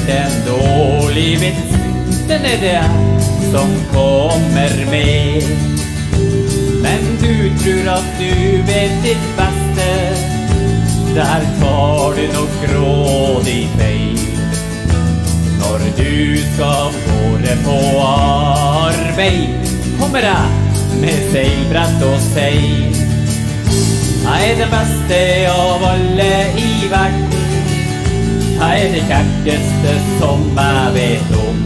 en dårlig vits, den det som kommer med. Men du tror at du vet ditt beste, der tar du nok grådig feil. Når du skal fåre på arbeid, kommer jeg med seilbrett og seil. Jeg det beste av alle i verden, jeg det kjekkeste som jeg vet om.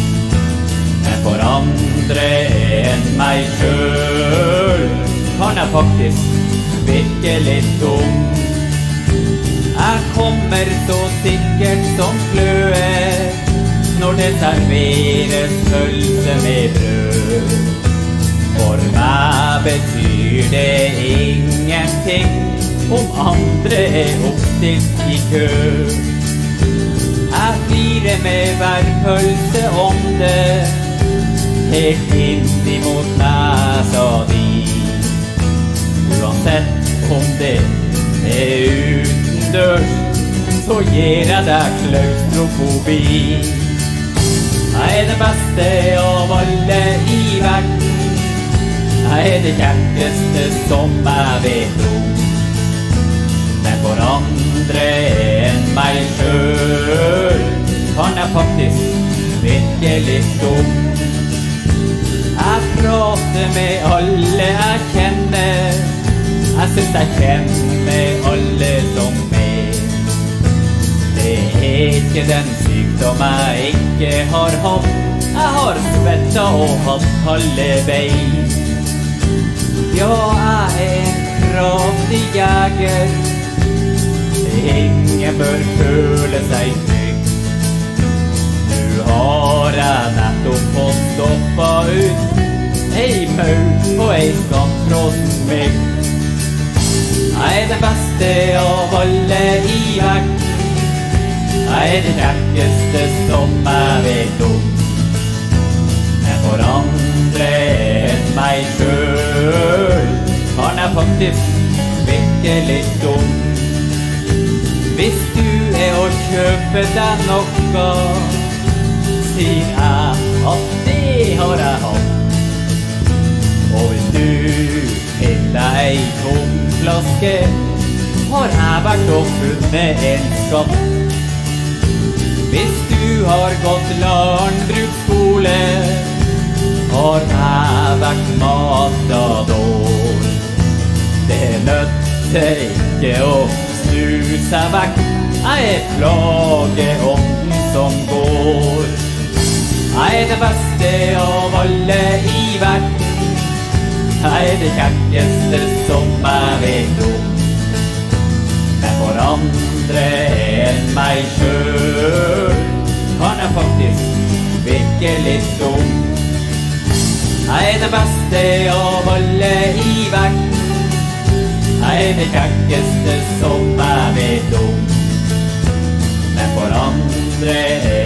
Men for andre enn meg selv kan jeg faktisk virke litt dum. Jeg kommer så sikkert som fløe når det serveres pølse med brød. For meg betyr det ingenting om andre oppstilt i kø. Jeg flirer med hver pølse om det, helt inn imot nesa di. Uansett om det utendørs, så gir jeg deg klaustrofobi. Jeg det beste av alle i verden, jeg det kjekkeste som jeg vet om. Men for andre enn meg selv kan jeg faktisk virke litt dum. Jeg prater med alle jeg kjenner, jeg synes jeg kjenner alle som meg. Det ikke den sykdom jeg ikke har hatt, jeg har svettet og hatt kalde bein. Ja, jeg en kraftig jeger, ingen bør føle seg trygg. Nå har jeg nettopp fått stoppet ut ei maur og ei skamfrossen mygg. Jeg det beste av alle i verden, jeg det kjekkeste som jeg vet om. Men for andre enn meg selv kan jeg faktisk virke litt dum. Hvis du å kjøpe deg noe, sier jeg at det har jeg hatt. Og hvis du finner ei tom flaske, har jeg vært og funnet en skatt. Hvis du har gått landbruksskole, har jeg vært matador. Det nødte ikke å snu seg vekk, jeg plageånden som går. Jeg det beste av alle i verden, jeg det kjekkeste som jeg vet om. Men for andre enn meg selv kan jeg faktisk virke litt dum. Jeg det beste av alle i verden, jeg det kjekkeste som jeg vet om. Men for andre